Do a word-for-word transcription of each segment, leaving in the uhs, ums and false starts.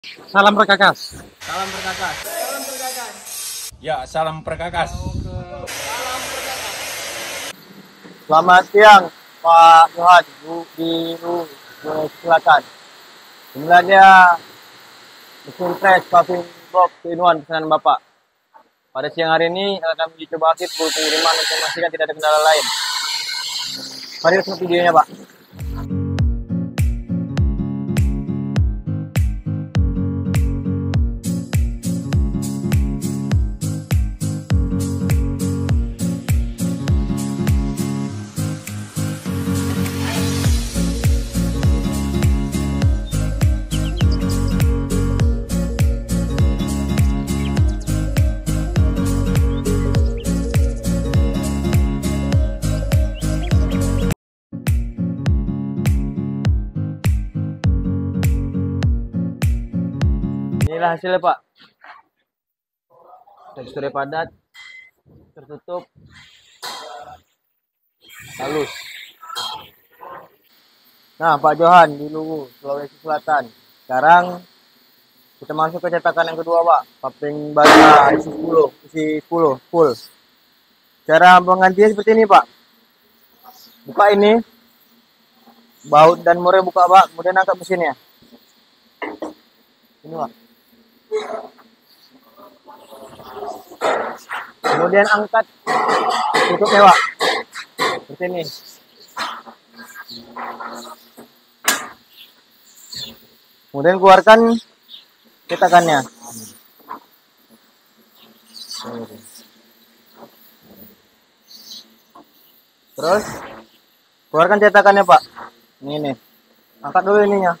Salam perkakas. Salam perkakas. Salam perkakas. Ya, salam perkakas. Selamat siang, Pak Johan, Bu di U Selatan. Sebenarnya mesin press paving block two-in-one pesanan Bapak. Pada siang hari ini kami dicoba aktif pengiriman untuk memastikan tidak ada kendala lain. Mari lihat videonya, Pak. Inilah hasilnya, Pak. Teksturnya padat, tertutup, halus. Nah, Pak Johan di Luwu, Sulawesi Selatan. Sekarang kita masuk ke cetakan yang kedua, Pak. Paving bata isi sepuluh, isi sepuluh full. Cara penggantinya seperti ini, Pak. Buka ini, baut dan murnya buka, Pak. Kemudian angkat mesinnya. Ini, Pak. Kemudian angkat tutupnya, Pak. Seperti ini. Kemudian keluarkan cetakannya. Terus keluarkan cetakannya, Pak. Ini nih. Angkat dulu ininya.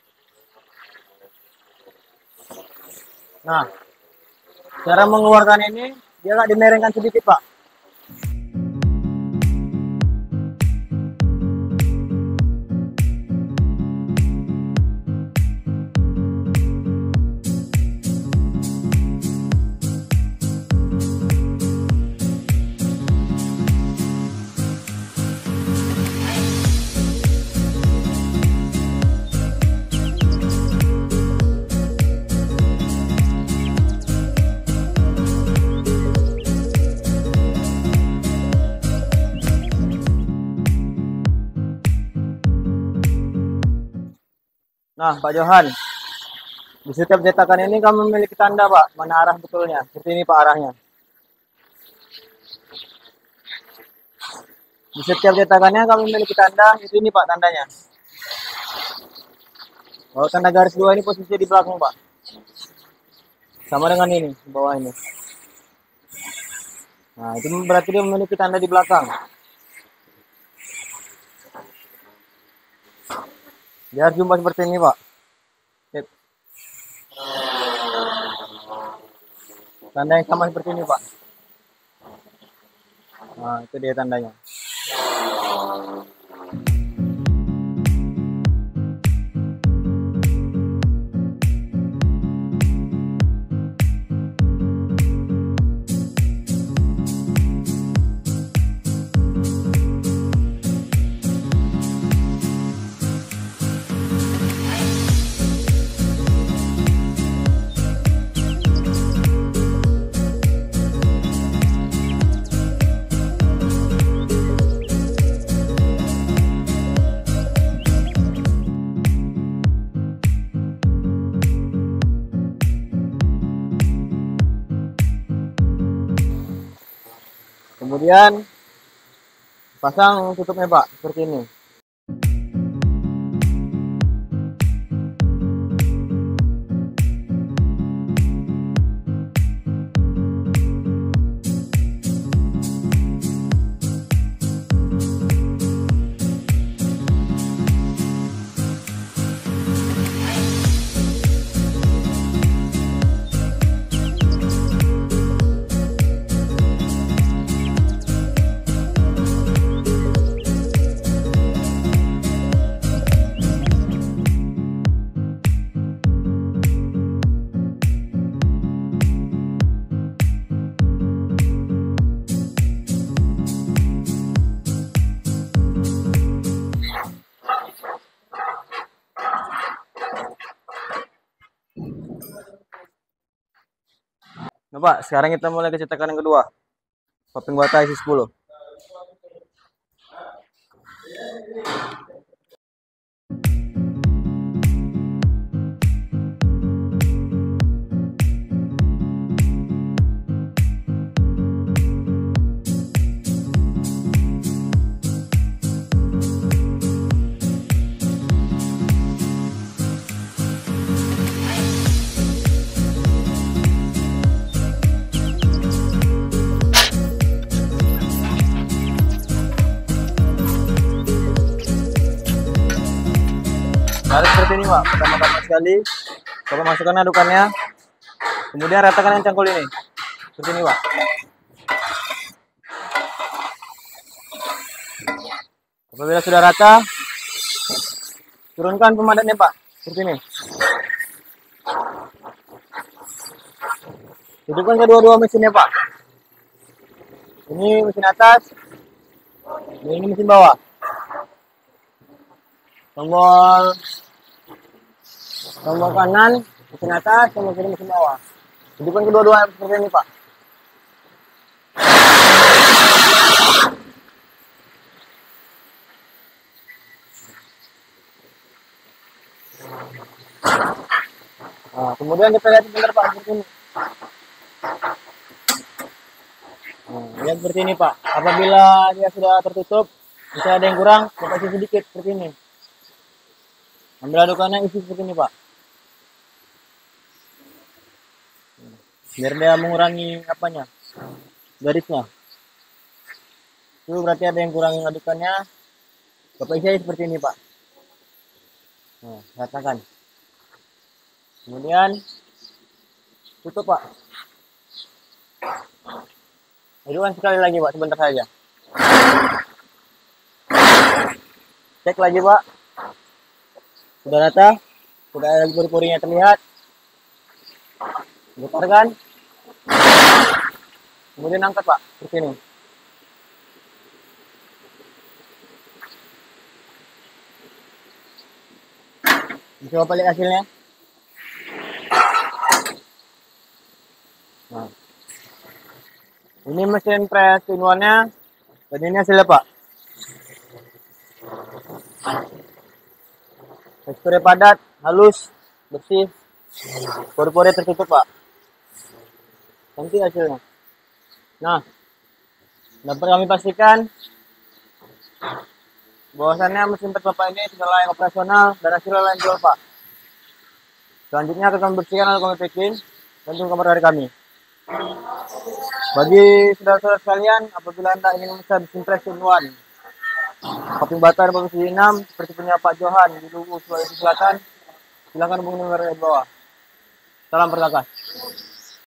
Nah, cara mengeluarkan ini dia agak dimiringkan sedikit, Pak. Nah, Pak Johan, di setiap cetakan ini kami memiliki tanda, Pak, mana arah betulnya. Seperti ini, Pak, arahnya. Di setiap cetakannya kami memiliki tanda, itu ini, Pak, tandanya. Kalau tanda garis dua ini posisinya di belakang, Pak. Sama dengan ini, di bawah ini. Nah, itu berarti dia memiliki tanda di belakang. Dia harus jumpa seperti ini, Pak. Sip. Tanda yang sama seperti ini, Pak. Nah, itu dia tandanya. Kemudian pasang tutupnya, Pak, seperti ini. Nah, Pak, sekarang kita mulai ke cetakan yang kedua. Paping bata isi sepuluh. Lalu seperti ini, Pak. Pertama-tama sekali, Bapak masukkan adukannya. Kemudian ratakan yang cangkul ini. Seperti ini, Pak. Apabila sudah rata, turunkan pemadatnya, Pak. Seperti ini. Hidupkan kedua-dua mesinnya, Pak. Ini mesin atas, ini mesin bawah. Tombol tombol kanan mesin atas, tombol kiri mesin bawah. Hidupkan kedua-dua seperti ini, Pak. Nah, kemudian kita lihat sebentar, Pak, seperti ini. Nah, lihat seperti ini, Pak. Apabila dia sudah tertutup, bisa ada yang kurang, Bapak isi sedikit seperti ini. Ambil adukannya, isi seperti ini, Pak. Biar dia mengurangi apanya, garisnya. Itu berarti ada yang kurang adukannya. Bapak isi seperti ini, Pak. Nah, ratakan. Kemudian tutup, Pak. Adukan sekali lagi, Pak, sebentar saja. Cek lagi, Pak. Sudah rata, sudah ada pori-porinya terlihat. Putarkan. Kemudian angkat, Pak, seperti ini. Bisa Bapak lihat hasilnya. Nah, ini mesin press in-one-nya, dan ini hasilnya, Pak. Teksturnya padat, halus, bersih, pori-pori tertutup, Pak. Nanti hasilnya. Nah, dapat kami pastikan bahwasannya mesin press Bapak ini sudah layak operasional dan hasilnya layak jual, Pak. Selanjutnya akan kami bersihkan lalu kami packing dan tunggu kabar dari kami. Bagi saudara-saudara sekalian, apabila Anda ingin memesan mesin press in-one Paping bata dan Paping enam seperti punya Pak Johan di Luwu, Sulawesi Selatan, silakan hubungi nomor di bawah. Salam perkakas.